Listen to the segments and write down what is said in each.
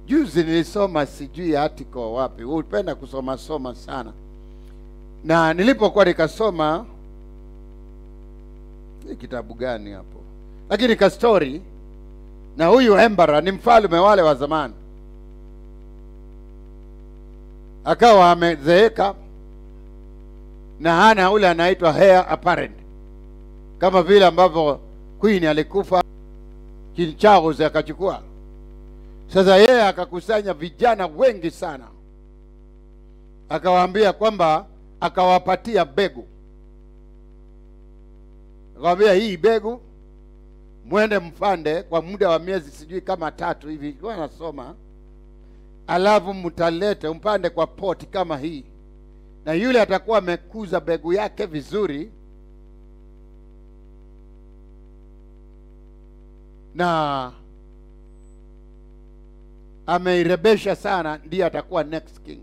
Juzi nilisoma sijui article wapi. Upenda kusoma sana. Na nilipokuwa nikasoma kitabu gani hapo? Lakini ka story na huyu Embara ni mfalme wale wa zamani. Akawa amezeeka na hana ule anaitwa heir apparent. Kama vile ambavyo Queen alikufa, King Charles akachukua. Sasa yeye akakusanya vijana wengi sana. Akawaambia kwamba akawapatia begu. Akawaambia hii begu mwende mpande kwa muda wa miezi sijui kama 3 hivi. Kwa nasoma. Alafu mtalete mpande kwa poti kama hii. Na yule atakuwa amekuza begu yake vizuri na ameirebesha sana, ndiye atakuwa next king.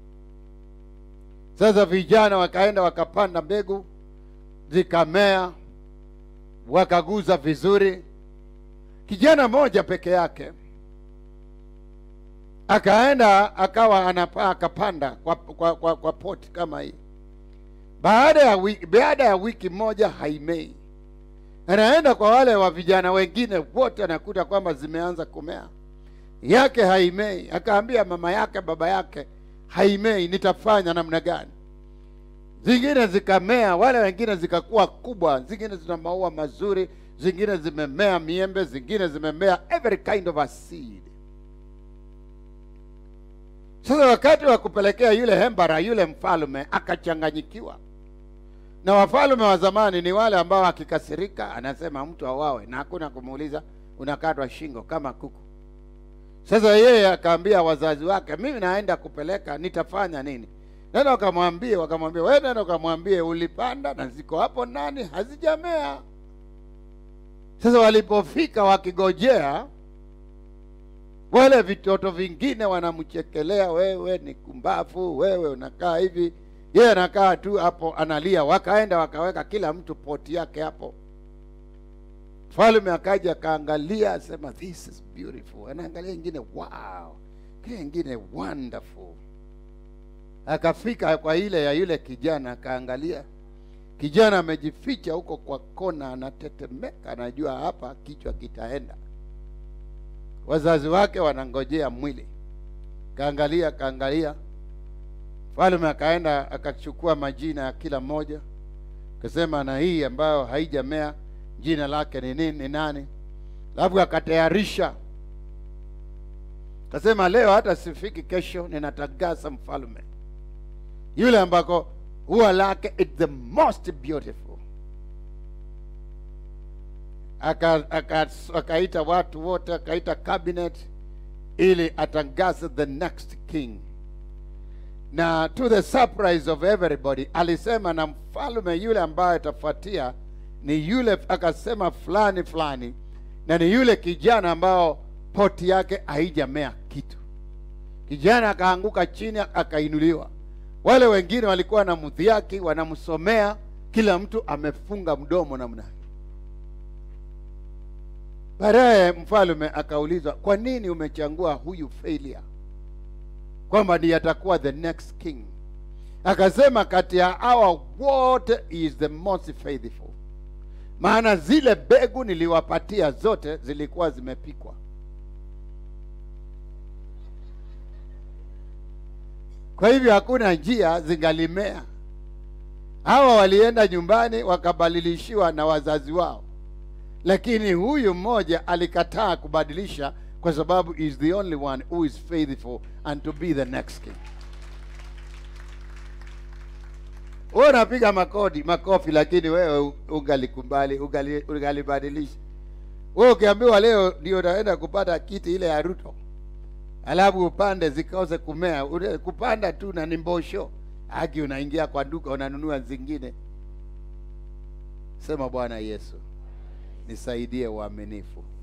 Sasa vijana wakaenda wakapanda mbegu, zikamea, wakaguza vizuri. Kijana mmoja peke yake akaenda akawa akapanda kwa poti kama hii. Baada ya wiki moja haimei. Anaenda kwa wale wa vijana wengine wote, anakuta kwamba zimeanza kumea. Yake haimei. Akaambia mama yake, baba yake, haimei, nitafanya namna gani? Zingine zikamea, wale wengine zikakuwa kubwa, zingine zina maua mazuri, zingine zimemea miembe, zingine zimemea every kind of a seed. Sasa wakati wa kupelekea yule Embara, yule mfalme akachanganyikiwa. Na wafalme wa zamani ni wale ambao akikasirika anasema mtu awawe na hakuna kumuuliza, unakatwa shingo kama kuku. Sasa yeye akaambia wazazi wake, mimi naenda kupeleka, nitafanya nini? Nenda wakamwambie, wewe nenda wakamwambie ulipanda na ziko hapo nani hazijamea. Sasa walipofika wakigojea, wale vitoto vingine wanamchekelea, wewe ni kumbafu, wewe unakaa hivi. Yeye anakaa tu hapo analia. Wakaenda wakaweka kila mtu poti yake hapo. Mfalme akaja akaangalia, asema this is beautiful. Anaangalia ingine wow, kile ingine wonderful. Akafika kwa ile ya yule kijana, akaangalia. Kijana amejificha huko kwa kona, anatetemeka, anajua hapa kichwa kitaenda. Wazazi wake wanangojea mwili. Kaangalia. Mfalme akaenda akachukua majina ya kila mmoja. Akasema na hii ambayo haijamea jina lake ni nini, ni nani? Alafu akatayarisha. Akasema leo hata sifiki, kesho ninatangaza mfalme yule ambako huwa lake is the most beautiful. Akaita watu wote, akaita cabinet ili atangaze the next king. Na to the surprise of everybody, alisema na mfalme yule ambaye atafuatia ni yule, akasema fulani, na ni yule kijana ambao poti yake haijamea kitu. Kijana akaanguka chini, akainuliwa. Wale wengine walikuwa na mudhiaki, wanamsomea, kila mtu amefunga mdomo namna. Baadaye mfalme akaulizwa, kwa nini umechagua huyu failure kwamba ndiye atakuwa the next king? Akasema kati ya hawa wote is the most faithful. Maana zile begu niliwapatia zote zilikuwa zimepikwa. Kwa hivyo hakuna njia zingalimea. Hawa walienda nyumbani wakabadilishiwa na wazazi wao. Lakini huyu mmoja alikataa kubadilisha kwa sababu is the only one who is faithful and to be the next king. Wewe unapiga makofi lakini wewe ungalikubali, ungalibadilisha. Wewe ukiambiwa leo ndio unaenda kupata kiti ile ya Ruto, alafu upande zikose kumea, kupanda tu na nimbosho, haki unaingia kwa duka unanunua zingine. Sema Bwana Yesu, nisaidie uaminifu.